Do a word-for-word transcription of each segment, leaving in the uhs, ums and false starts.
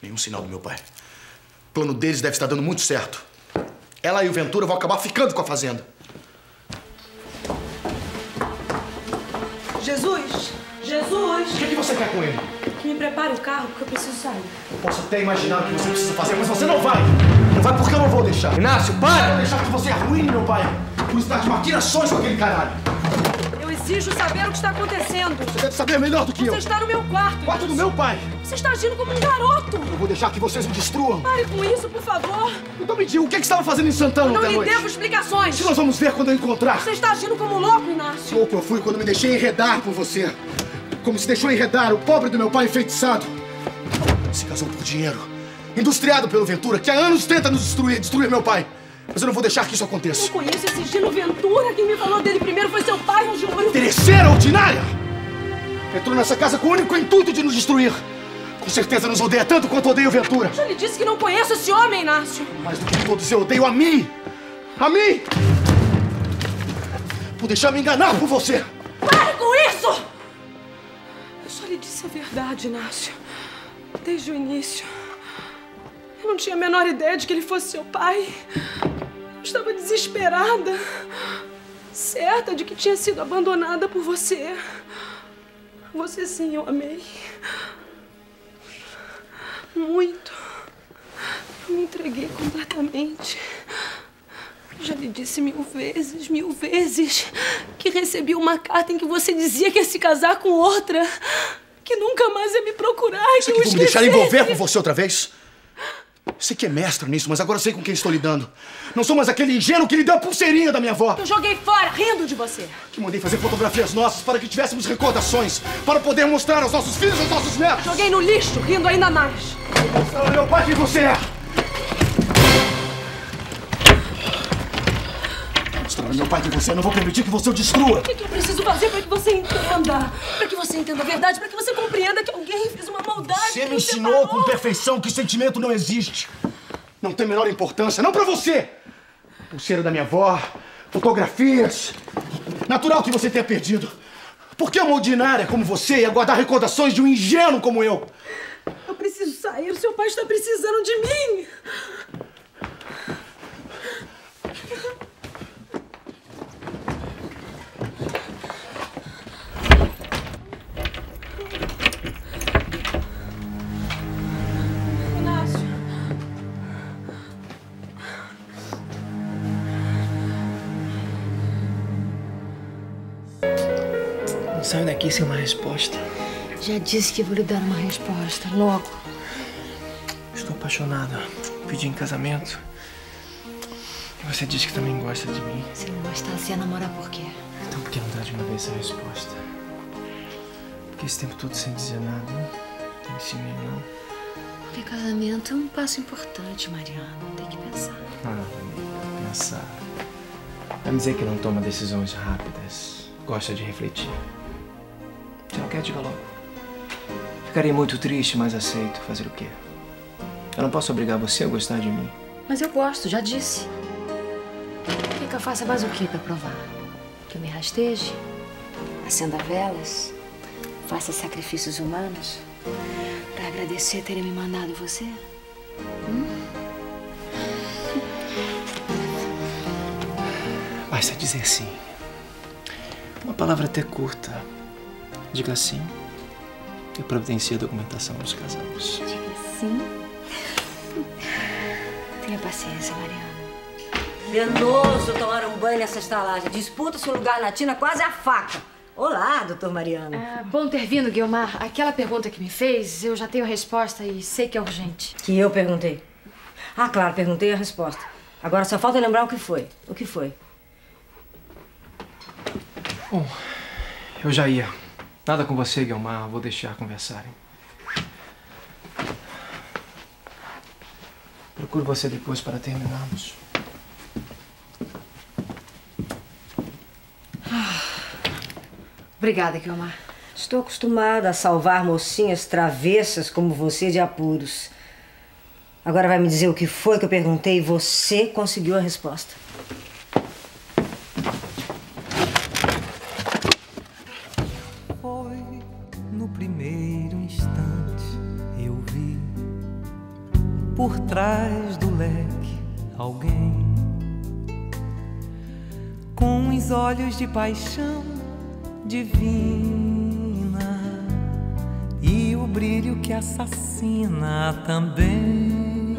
Nenhum sinal do meu pai. O plano deles deve estar dando muito certo. Ela e o Ventura vão acabar ficando com a fazenda. Jesus! Jesus! O que, que você quer com ele? Que me prepare o carro, porque eu preciso sair. Eu posso até imaginar o que você precisa fazer, mas você não vai! Não vai porque eu não vou deixar. Inácio, para! Eu vou deixar que você arruine meu pai por estar de maquinações com aquele caralho. Eu exijo saber o que está acontecendo. Você deve saber melhor do que Você eu. Você está no meu quarto. Quarto do meu pai. Você está agindo como um garoto. Eu vou deixar que vocês me destruam. Pare com isso, por favor. Então me diga, o que, é que você estava fazendo em Santana ontem à noite? Eu não lhe devo explicações. Isso nós vamos ver quando eu encontrar. Você está agindo como um louco, Inácio. Louco eu fui quando me deixei enredar por você. Como se deixou enredar o pobre do meu pai enfeitiçado. Se casou por dinheiro. Industriado pelo Ventura, que há anos tenta nos destruir, destruir meu pai. Mas eu não vou deixar que isso aconteça. Eu conheço esse Gino Ventura. Quem me falou dele primeiro foi seu pai, eu juro. Interesseira ordinária! Entrou nessa casa com o único intuito de nos destruir. Com certeza nos odeia tanto quanto odeia o Ventura. Eu já lhe disse que não conheço esse homem, Inácio. Mais do que todos, eu odeio a mim! A mim! Por deixar me enganar por você! Pare com isso! Eu só lhe disse a verdade, Inácio. Desde o início. Eu não tinha a menor ideia de que ele fosse seu pai. Eu estava desesperada. Certa de que tinha sido abandonada por você. Você sim, eu amei. Muito. Eu me entreguei completamente. Eu já lhe disse mil vezes, mil vezes, que recebi uma carta em que você dizia que ia se casar com outra. Que nunca mais ia me procurar, Você que eu que vou me deixar esquecesse. envolver com você outra vez? Sei que é mestra nisso, mas agora sei com quem estou lidando. Não sou mais aquele ingênuo que lhe deu a pulseirinha da minha avó. Eu joguei fora, rindo de você. Que mandei fazer fotografias nossas para que tivéssemos recordações, para poder mostrar aos nossos filhos e aos nossos netos. Joguei no lixo, rindo ainda mais. Mostrar ao meu pai quem você é. Mostrar ao meu pai quem você é. Não vou permitir que você o destrua. O que, que eu preciso fazer para que você entenda? Para que você entenda a verdade, para que você compreenda que alguém fez uma maldade. Você me nos ensinou separou. com perfeição que sentimento não existe. Não tem a menor importância, não pra você. Pulseira da minha avó, fotografias. Natural que você tenha perdido. Por que uma ordinária como você ia guardar recordações de um ingênuo como eu? Eu preciso sair, o seu pai está precisando de mim. Não saio daqui sem uma resposta. Já disse que vou lhe dar uma resposta, logo. Estou apaixonado. Pedi em casamento. E você disse que também gosta de mim. Se não gostasse, ia namorar por quê? Então por que não dá de uma vez a resposta? Porque esse tempo todo sem dizer nada, hein? Nem sim, nem não. Porque casamento é um passo importante, Mariana. Tem que pensar. Ah, amiga, pensar. Vai me dizer que não toma decisões rápidas. Gosta de refletir. Se não quer, diga logo. Ficaria muito triste, mas aceito. Fazer o quê? Eu não posso obrigar você a gostar de mim. Mas eu gosto, já disse. Quer que eu faça mais o quê pra provar? Que eu me rasteje? Acenda velas? Faça sacrifícios humanos? Pra agradecer terem me mandado você? Hum? Basta dizer sim. Uma palavra até curta. Diga sim. Eu providencio a documentação dos casamos. Diga sim. Tenha paciência, Mariana. Penoso tomar um banho nessa estalagem. Disputa-se um lugar na tina quase a faca. Olá, doutor Mariano. Ah, bom ter vindo, Guilmar. Aquela pergunta que me fez, eu já tenho a resposta e sei que é urgente. Que eu perguntei. Ah, claro, perguntei a resposta. Agora só falta lembrar o que foi. O que foi? Bom, eu já ia. Nada com você, Guilmar. Vou deixar conversarem. Procuro você depois para terminarmos. Obrigada, Guilmar. Estou acostumada a salvar mocinhas travessas como você de apuros. Agora vai me dizer o que foi que eu perguntei e você conseguiu a resposta. Foi no primeiro instante eu vi por trás do leque alguém com os olhos de paixão divina e o brilho que assassina também.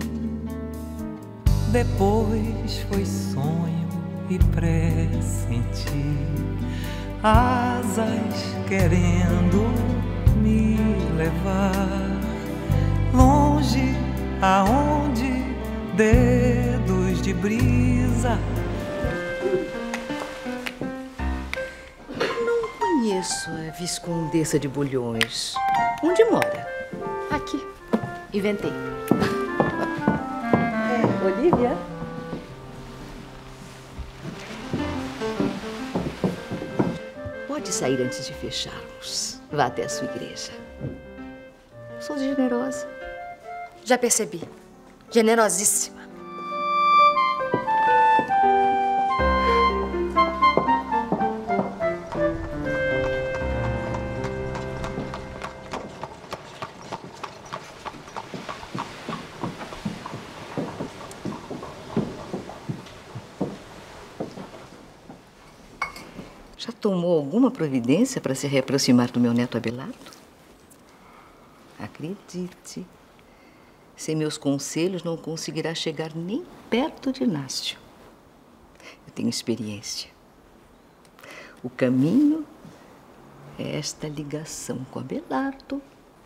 Depois foi sonho e pressentir asas querendo me levar longe aonde dedos de brisa. Não conheço a Viscondessa de Bulhões. Onde mora? Aqui. Inventei. É, Olivia? Pode sair antes de fecharmos. Vá até a sua igreja. Sou generosa. Já percebi. Generosíssima. Já tomou alguma providência para se reaproximar do meu neto Abelardo? Acredite, sem meus conselhos não conseguirá chegar nem perto de Inácio. Eu tenho experiência. O caminho é esta ligação com Abelardo.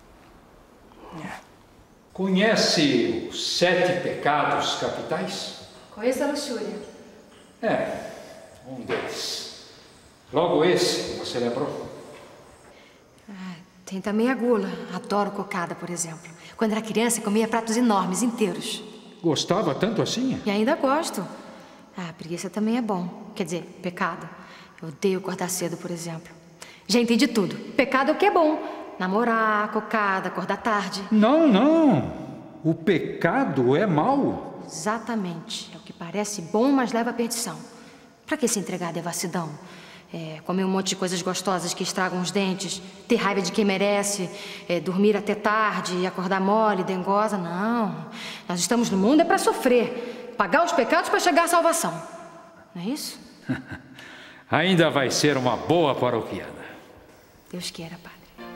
Conhece os sete pecados capitais? Conheço a luxúria. É, um deles. Logo esse que você lembrou. Ah, tem também a gula. Adoro cocada, por exemplo. Quando era criança, comia pratos enormes, inteiros. Gostava tanto assim? E ainda gosto. Ah, preguiça também é bom. Quer dizer, pecado. Eu odeio acordar cedo, por exemplo. Já entendi tudo. Pecado é o que é bom. Namorar, cocada, acordar tarde. Não, não. O pecado é mau. Exatamente. É o que parece bom, mas leva à perdição. Pra que se entregar à devassidão? É, comer um monte de coisas gostosas que estragam os dentes, ter raiva de quem merece, é, dormir até tarde e acordar mole, dengosa. Não. Nós estamos no mundo é para sofrer. Pagar os pecados para chegar à salvação. Não é isso? Ainda vai ser uma boa paroquiana. Deus queira, padre.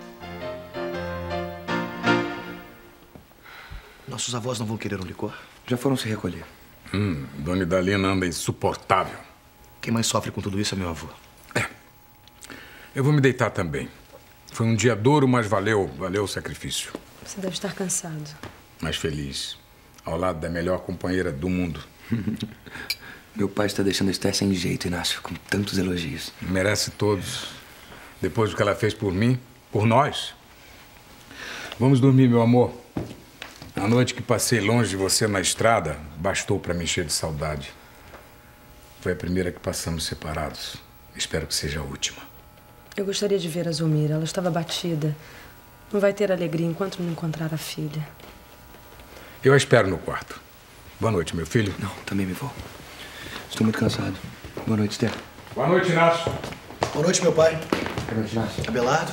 Nossos avós não vão querer um licor? Já foram se recolher. Hum, Dona Idalina anda insuportável. Quem mais sofre com tudo isso é meu avô. É. Eu vou me deitar também. Foi um dia duro, mas valeu, valeu o sacrifício. Você deve estar cansado. Mas feliz. Ao lado da melhor companheira do mundo. Meu pai está deixando estar sem jeito, Inácio, com tantos elogios. Merece todos. Depois do que ela fez por mim, por nós. Vamos dormir, meu amor. A noite que passei longe de você na estrada bastou para me encher de saudade. Foi a primeira que passamos separados. Espero que seja a última. Eu gostaria de ver a Zulmira. Ela estava batida. Não vai ter alegria enquanto não encontrar a filha. Eu a espero no quarto. Boa noite, meu filho. Não, também me vou. Estou muito cansado. Boa noite, Esther. Boa noite, Inácio. Boa noite, meu pai. Boa noite, Inácio. Abelardo.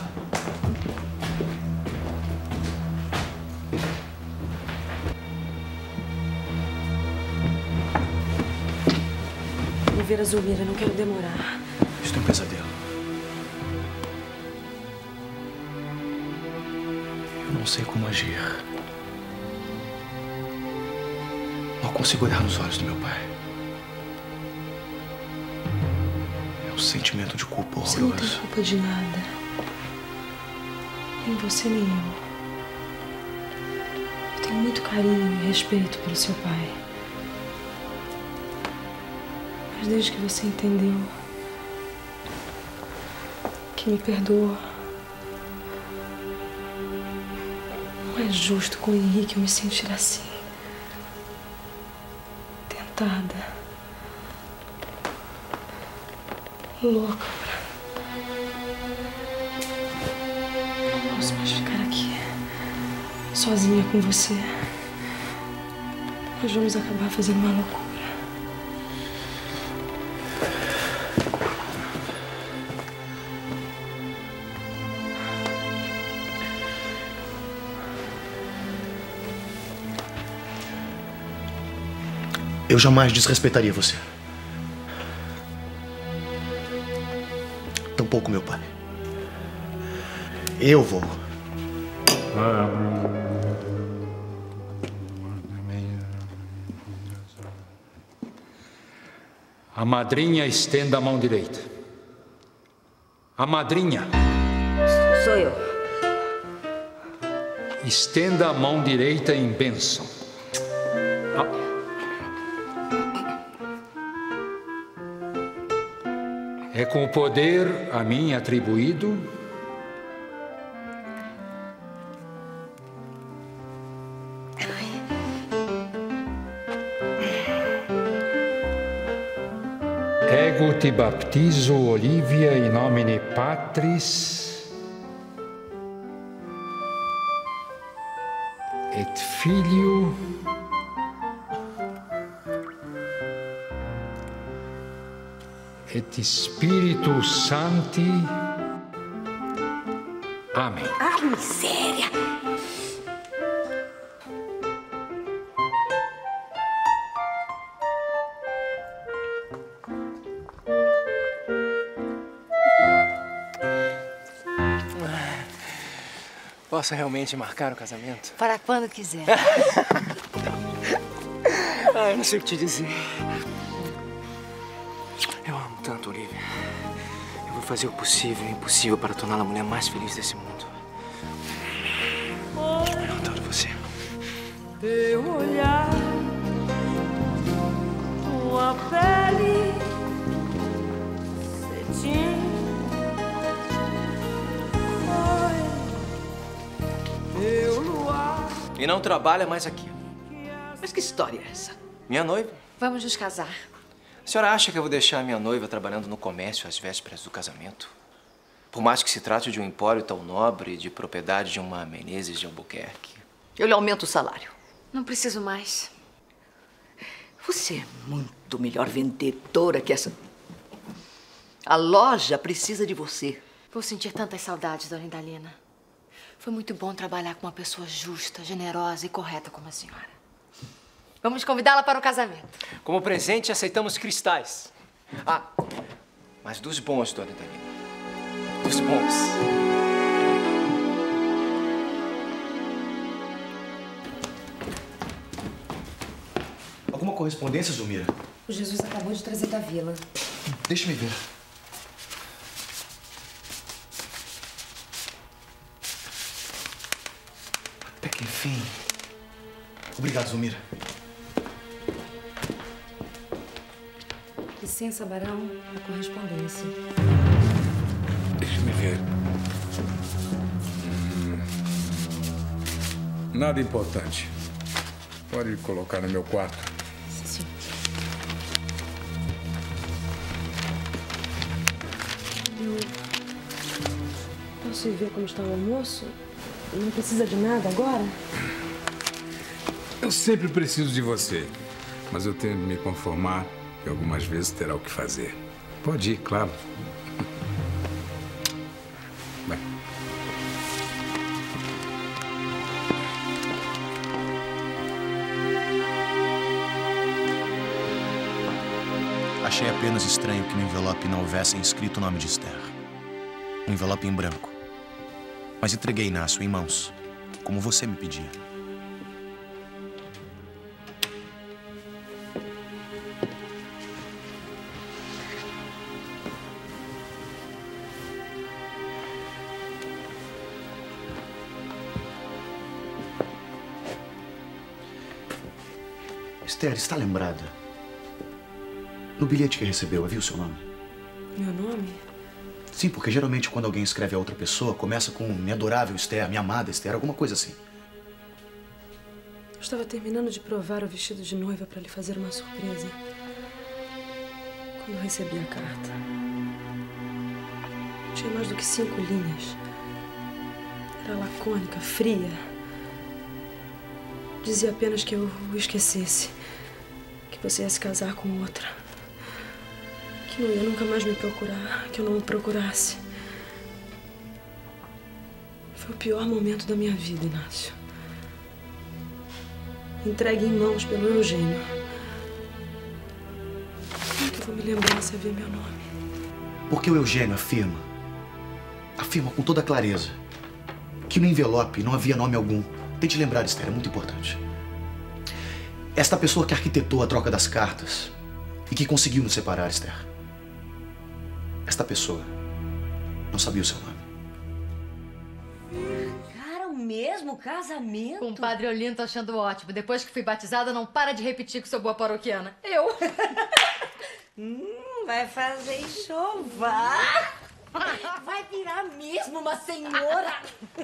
Vou ver a Zulmira. Não quero demorar. Isso é um pesadelo. Eu não sei como agir. Não consigo olhar nos olhos do meu pai. É um sentimento de culpa horroroso. Você não tem culpa de nada. Nem você, nem eu. Eu tenho muito carinho e respeito pelo seu pai. Mas desde que você entendeu que me perdoa, não é justo com o Henrique eu me sentir assim. Tentada. Louca pra... Não posso mais ficar aqui sozinha com você. Nós vamos acabar fazendo uma loucura. Eu jamais desrespeitaria você. Tampouco meu pai. Eu vou. A madrinha estenda a mão direita. A madrinha. Sou eu. Estenda a mão direita em bênção. A... É com o poder a mim atribuído ego te baptizo, Olivia, in nomine Patris et Filio et Spiritus Sancti. Amém. Ah, miséria! Posso realmente marcar o casamento? Para quando quiser. Ah, eu não sei o que te dizer. Eu amo tanto, Olivia. Eu vou fazer o possível e o impossível para torná-la a mulher mais feliz desse mundo. Eu amo tanto você. Teu olhar, tua pele, cetim, foi teu luar. E não trabalha mais aqui. Mas que história é essa? Minha noiva? Vamos nos casar. A senhora acha que eu vou deixar minha noiva trabalhando no comércio às vésperas do casamento? Por mais que se trate de um empório tão nobre, de propriedade de uma Menezes de Albuquerque. Eu lhe aumento o salário. Não preciso mais. Você é muito melhor vendedora que essa... A loja precisa de você. Vou sentir tantas saudades, dona Idalina. Foi muito bom trabalhar com uma pessoa justa, generosa e correta como a senhora. Vamos convidá-la para o casamento. Como presente, aceitamos cristais. Ah, mas dos bons, dona Idalina. Dos bons. Alguma correspondência, Zulmira? O Jesus acabou de trazer da vila. Deixa-me ver. Até que enfim. Obrigado, Zulmira. Licença, Barão, a correspondência. Deixa-me ver. Hum, Nada importante. Pode colocar no meu quarto. Sim. Eu posso ir ver como está o almoço? Não precisa de nada agora? Eu sempre preciso de você, mas eu tenho de me conformar e algumas vezes terá o que fazer. Pode ir, claro. Vai. Achei apenas estranho que no envelope não houvesse inscrito o nome de Esther. Um envelope em branco. Mas entreguei Inácio em mãos, como você me pedia. Esther, está lembrada? No bilhete que recebeu, havia o seu nome? Meu nome? Sim, porque geralmente quando alguém escreve a outra pessoa, começa com minha adorável Esther, minha amada Esther, alguma coisa assim. Eu estava terminando de provar o vestido de noiva para lhe fazer uma surpresa. Quando eu recebi a carta, tinha mais do que cinco linhas. Era lacônica, fria. Dizia apenas que eu o esquecesse. Que você ia se casar com outra. Que não ia nunca mais me procurar. Que eu não o procurasse. Foi o pior momento da minha vida, Inácio. Entregue em mãos pelo Eugênio. me lembrando se havia meu nome. Porque o Eugênio afirma, afirma com toda clareza, que no envelope não havia nome algum. Tente lembrar, Esther, é muito importante. Esta pessoa que arquitetou a troca das cartas e que conseguiu nos separar, Esther. Esta pessoa não sabia o seu nome. Cara, o mesmo casamento? Com o padre Olinto achando ótimo. Depois que fui batizada, não para de repetir que sou boa paroquiana. Eu. hum, vai fazer enxovar. Vai virar mesmo uma senhora.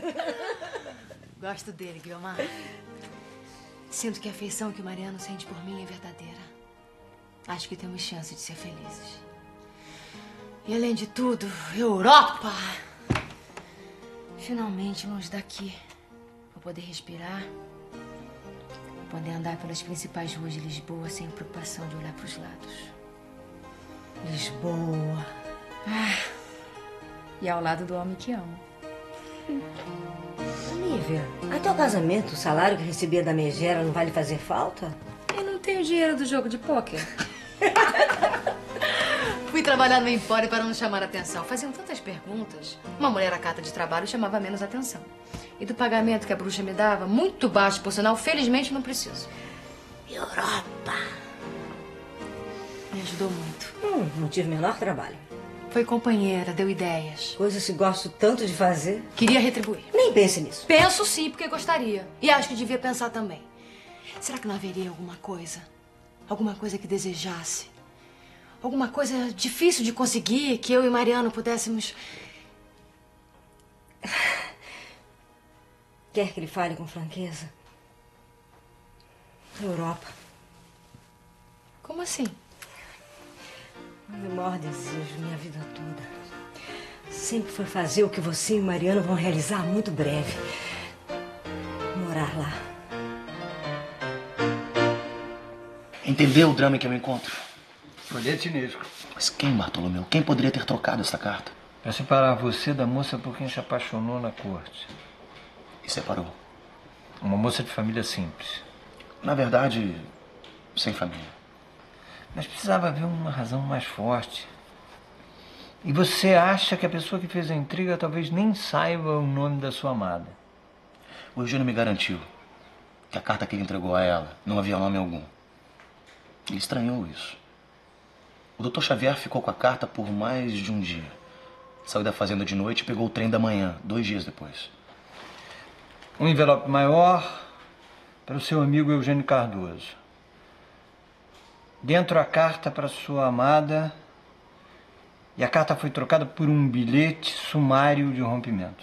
Gosto dele, Guiomar. Sinto que a afeição que o Mariano sente por mim é verdadeira. Acho que temos chance de ser felizes. E além de tudo, Europa! Finalmente longe daqui. Vou poder respirar. Vou poder andar pelas principais ruas de Lisboa sem preocupação de olhar para os lados. Lisboa. Ah, e ao lado do homem que amo. Olivia, até o casamento, o salário que recebia da megera não vai lhe fazer falta? Eu não tenho dinheiro do jogo de pôquer. Fui trabalhar no Empório para não chamar atenção. Faziam tantas perguntas. Uma mulher à carta de trabalho chamava menos atenção. E do pagamento que a bruxa me dava, muito baixo, por sinal, felizmente não preciso. Europa. Me ajudou muito. Hum, não tive o menor trabalho. Foi companheira, deu ideias. Coisas que gosto tanto de fazer. Queria retribuir. Nem pense nisso. Penso sim, porque gostaria. E acho que devia pensar também. Será que não haveria alguma coisa? Alguma coisa que desejasse? Alguma coisa difícil de conseguir que eu e Mariano pudéssemos... Quer que ele fale com franqueza? Europa. Como assim? O meu maior desejo, minha vida toda, sempre foi fazer o que você e o Mariano vão realizar muito breve. Morar lá. Entendeu o drama em que eu me encontro? Olhete cinesco. Mas quem, Bartolomeu? Quem poderia ter trocado esta carta? Pra separar você da moça por quem se apaixonou na corte. E separou? Uma moça de família simples. Na verdade, sem família. Mas precisava haver uma razão mais forte. E você acha que a pessoa que fez a intriga talvez nem saiba o nome da sua amada? O Eugênio me garantiu que a carta que ele entregou a ela não havia nome algum. Ele estranhou isso. O doutor Xavier ficou com a carta por mais de um dia. Saiu da fazenda de noite e pegou o trem da manhã, dois dias depois. Um envelope maior para o seu amigo Eugênio Cardoso. Dentro a carta para sua amada, e a carta foi trocada por um bilhete sumário de rompimento.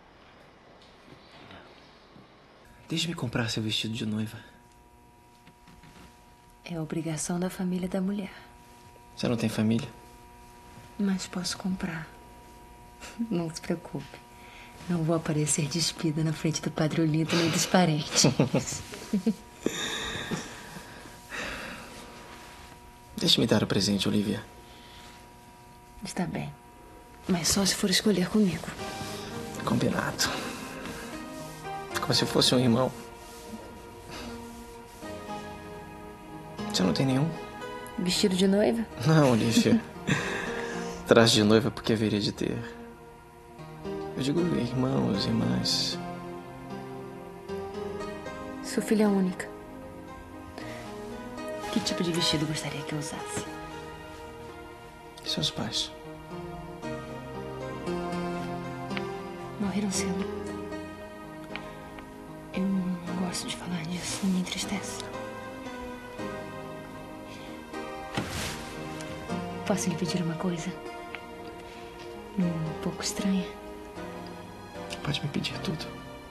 Deixe-me comprar seu vestido de noiva. É obrigação da família da mulher. Você não tem família? Mas posso comprar. Não se preocupe. Não vou aparecer despida na frente do Padre Olinto nem dos parentes. Deixe-me dar o presente, Olivia. Está bem. Mas só se for escolher comigo. Combinado. Como se eu fosse um irmão. Você não tem nenhum? Vestido de noiva? Não, Olivia. Traje de noiva porque haveria de ter. Eu digo irmãos, irmãs. Sou filha única. Que tipo de vestido gostaria que eu usasse? E seus pais? Morreram cedo. Eu não gosto de falar disso, me entristece. Posso lhe pedir uma coisa? Um pouco estranha. Pode me pedir tudo.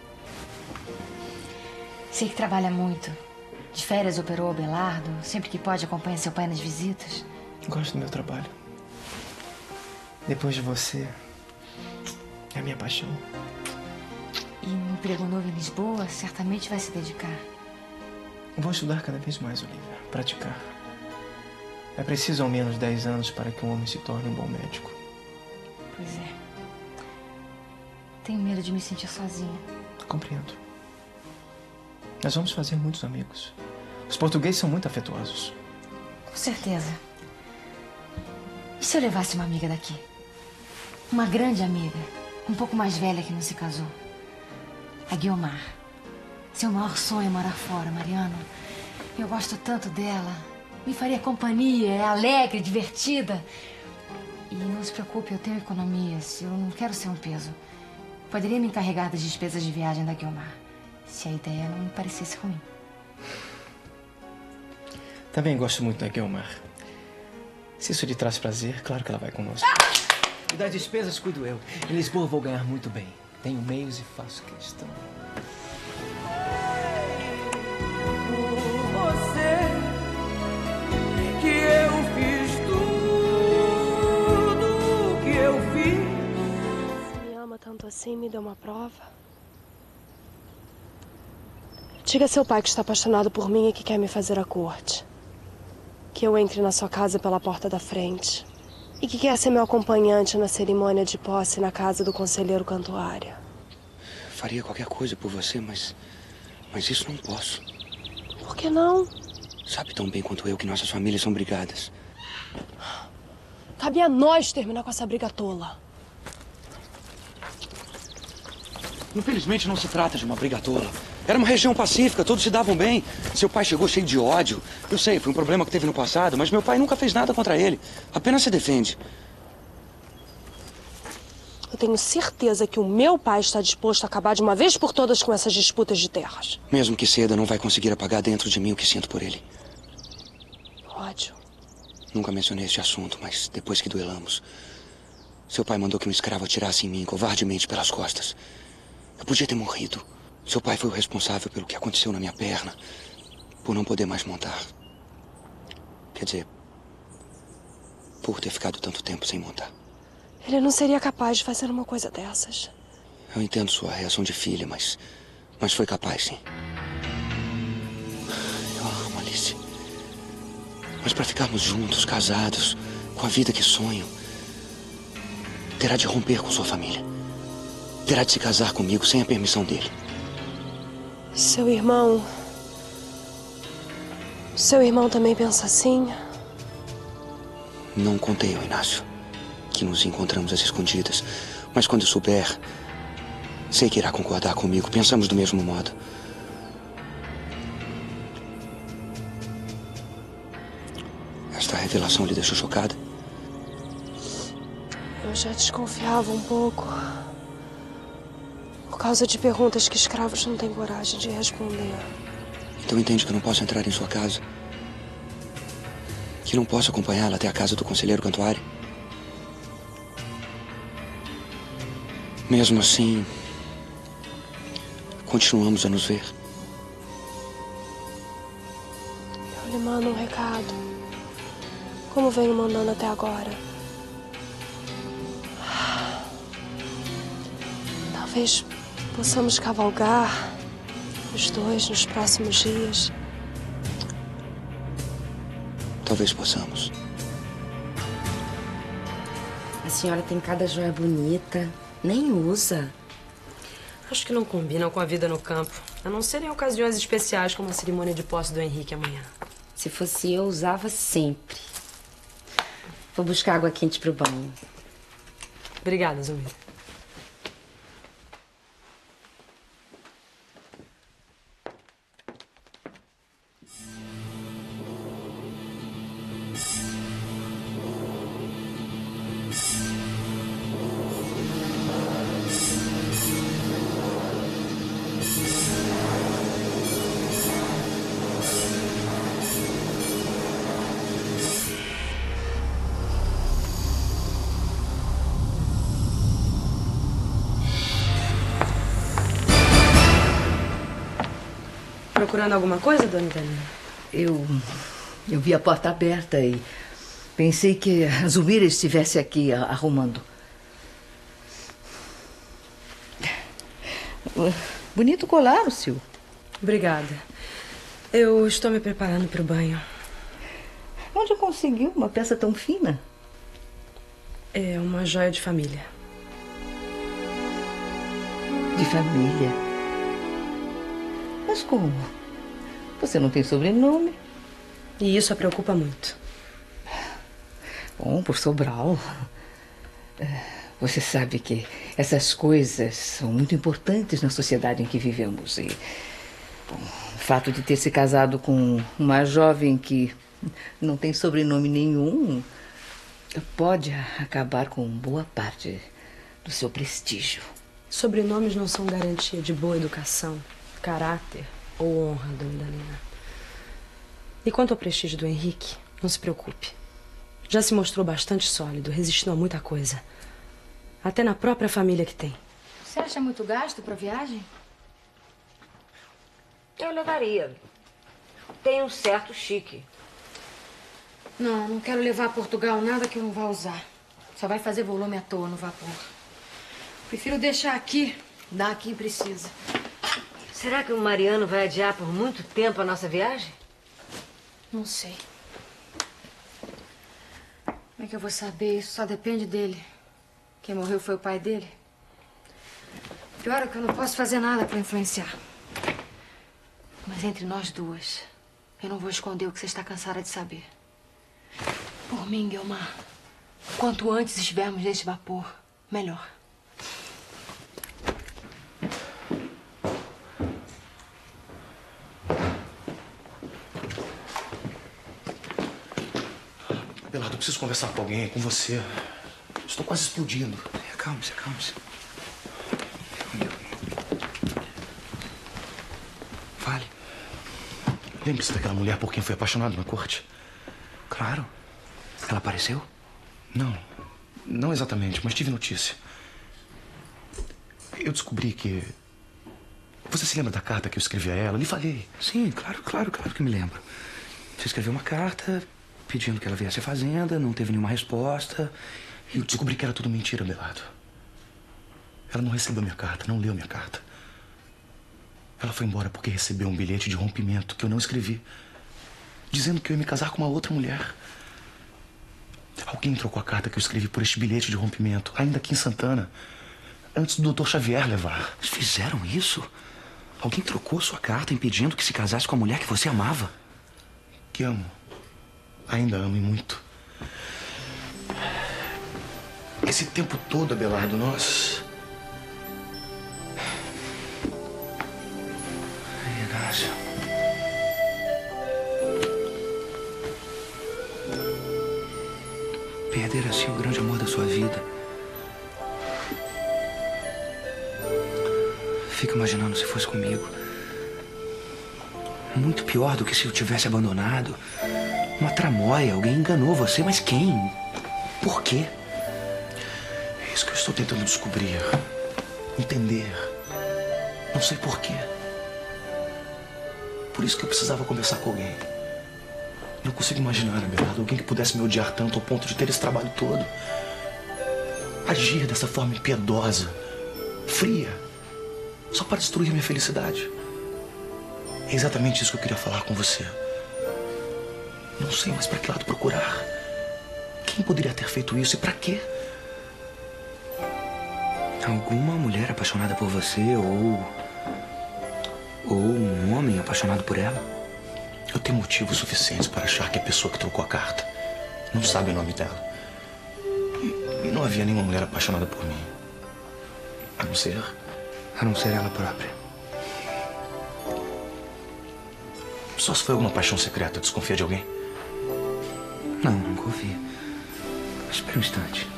Sei que trabalha muito. De férias operou o Belardo. Sempre que pode acompanha seu pai nas visitas. Gosto do meu trabalho. Depois de você, é a minha paixão. E um emprego novo em Lisboa certamente vai se dedicar. Vou estudar cada vez mais, Olivia. Praticar. É preciso ao menos dez anos para que um homem se torne um bom médico. Pois é. Tenho medo de me sentir sozinha. Compreendo. Nós vamos fazer muitos amigos. Os portugueses são muito afetuosos. Com certeza. se eu levasse uma amiga daqui? Uma grande amiga, um pouco mais velha que não se casou. A Guiomar. Seu maior sonho é morar fora, Mariano. Eu gosto tanto dela. Me faria companhia, é alegre, divertida. E não se preocupe, eu tenho economias. Eu não quero ser um peso. Poderia me encarregar das despesas de viagem da Guiomar, se a ideia não me parecesse ruim. Também gosto muito da Guiomar. Se isso lhe traz prazer, claro que ela vai conosco. E das despesas cuido eu. Em Lisboa vou ganhar muito bem. Tenho meios e faço questão. Por você que eu fiz tudo o que eu fiz. Se me ama tanto assim, me dê uma prova. Diga a seu pai que está apaixonado por mim e que quer me fazer a corte. Que eu entre na sua casa pela porta da frente. E que quer ser meu acompanhante na cerimônia de posse na casa do conselheiro Cantuária. Faria qualquer coisa por você, mas... Mas isso não posso. Por que não? Sabe tão bem quanto eu que nossas famílias são brigadas. Cabe a nós terminar com essa briga tola. Infelizmente não se trata de uma briga tola. Era uma região pacífica, todos se davam bem. Seu pai chegou cheio de ódio. Eu sei, foi um problema que teve no passado, mas meu pai nunca fez nada contra ele. Apenas se defende. Eu tenho certeza que o meu pai está disposto a acabar de uma vez por todas com essas disputas de terras. Mesmo que ceda, não vai conseguir apagar dentro de mim o que sinto por ele. Ódio. Nunca mencionei este assunto, mas depois que duelamos, seu pai mandou que um escravo atirasse em mim covardemente pelas costas. Eu podia ter morrido. Seu pai foi o responsável pelo que aconteceu na minha perna, por não poder mais montar. Quer dizer, por ter ficado tanto tempo sem montar. Ele não seria capaz de fazer uma coisa dessas. Eu entendo sua reação de filha, mas... Mas foi capaz, sim. Eu a amo, Alice. Mas para ficarmos juntos, casados, com a vida que sonho, terá de romper com sua família. Terá de se casar comigo sem a permissão dele. Seu irmão... Seu irmão também pensa assim? Não contei ao Inácio que nos encontramos às escondidas. Mas quando eu souber, sei que irá concordar comigo. Pensamos do mesmo modo. Esta revelação lhe deixou chocada? Eu já desconfiava um pouco. Por causa de perguntas que escravos não têm coragem de responder. Então entende que eu não posso entrar em sua casa? Que não posso acompanhá-la até a casa do conselheiro Cantuária? Mesmo assim, continuamos a nos ver. Eu lhe mando um recado. Como venho mandando até agora. Talvez possamos cavalgar os dois nos próximos dias. Talvez possamos. A senhora tem cada joia bonita. Nem usa. Acho que não combinam com a vida no campo. A não ser em ocasiões especiais, como a cerimônia de posse do Henrique amanhã. Se fosse eu, usava sempre. Vou buscar água quente pro banho. Obrigada, Zumbi. Procurando alguma coisa, dona Idalina? Eu... eu vi a porta aberta e pensei que a Zulmira estivesse aqui arrumando. Bonito colar, o seu. Obrigada. Eu estou me preparando para o banho. Onde conseguiu uma peça tão fina? É uma joia de família. De família? Mas como? Você não tem sobrenome? E isso a preocupa muito. Bom, por Sobral. Você sabe que essas coisas são muito importantes na sociedade em que vivemos. E bom, o fato de ter se casado com uma jovem que não tem sobrenome nenhum pode acabar com boa parte do seu prestígio. Sobrenomes não são garantia de boa educação, caráter ou honra, dona Idalina. E quanto ao prestígio do Henrique, não se preocupe. Já se mostrou bastante sólido, resistindo a muita coisa. Até na própria família que tem. Você acha muito gasto pra viagem? Eu levaria. Tem um certo chique. Não, não quero levar a Portugal nada que eu não vá usar. Só vai fazer volume à toa no vapor. Prefiro deixar aqui, dar quem precisa. Será que o Mariano vai adiar por muito tempo a nossa viagem? Não sei. Como é que eu vou saber? Isso só depende dele. Quem morreu foi o pai dele. Pior é que eu não posso fazer nada pra influenciar. Mas entre nós duas, eu não vou esconder o que você está cansada de saber. Por mim, Guilmar, quanto antes estivermos neste vapor, melhor. Belardo, eu preciso conversar com alguém, com você. Estou quase explodindo. Acalme-se, acalme-se. Fale. Lembre-se daquela mulher por quem foi apaixonado na corte. Claro. Ela apareceu? Não. Não exatamente, mas tive notícia. Eu descobri que... Você se lembra da carta que eu escrevi a ela? Eu lhe falei. Sim, claro, claro, claro que me lembro. Você escreveu uma carta pedindo que ela viesse à fazenda, não teve nenhuma resposta. Eu descobri que era tudo mentira, Belardo. Ela não recebeu minha carta, não leu minha carta. Ela foi embora porque recebeu um bilhete de rompimento que eu não escrevi, dizendo que eu ia me casar com uma outra mulher. Alguém trocou a carta que eu escrevi por este bilhete de rompimento, ainda aqui em Santana, antes do doutor Xavier levar. Eles fizeram isso? Alguém trocou sua carta impedindo que se casasse com a mulher que você amava? Que amo. Ainda amo e muito. Esse tempo todo, Abelardo, nós... Inácio. Perder assim o grande amor da sua vida. Fico imaginando se fosse comigo. Muito pior do que se eu tivesse abandonado. Uma tramóia, alguém enganou você, mas quem? Por quê? É isso que eu estou tentando descobrir. Entender. Não sei por quê. Por isso que eu precisava conversar com alguém. Não consigo imaginar, Abelardo, alguém que pudesse me odiar tanto ao ponto de ter esse trabalho todo. Agir dessa forma impiedosa, fria, só para destruir minha felicidade. É exatamente isso que eu queria falar com você. Não sei mais para que lado procurar. Quem poderia ter feito isso e para quê? Alguma mulher apaixonada por você ou... ou um homem apaixonado por ela? Eu tenho motivos suficientes para achar que a pessoa que trocou a carta não sabe o nome dela. E não havia nenhuma mulher apaixonada por mim. A não ser... A não ser ela própria. Só se foi alguma paixão secreta. Desconfia de alguém? Não, nunca ouvi. Espera um instante.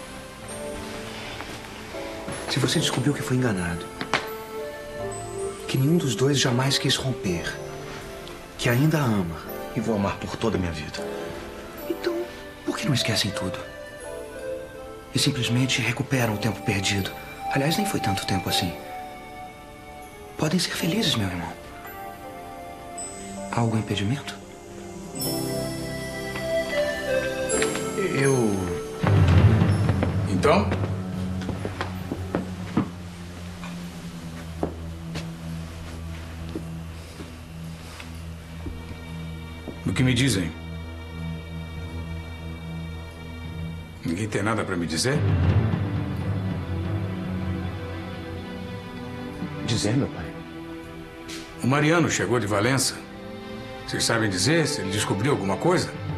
Se você descobriu que foi enganado, que nenhum dos dois jamais quis romper, que ainda a ama... E vou amar por toda a minha vida. Então, por que não esquecem tudo? E simplesmente recuperam o tempo perdido? Aliás, nem foi tanto tempo assim. Podem ser felizes, meu irmão. Há algum impedimento? Eu... Então? O que me dizem? Ninguém tem nada para me dizer? Dizer, meu pai? O Mariano chegou de Valença. Vocês sabem dizer se ele descobriu alguma coisa?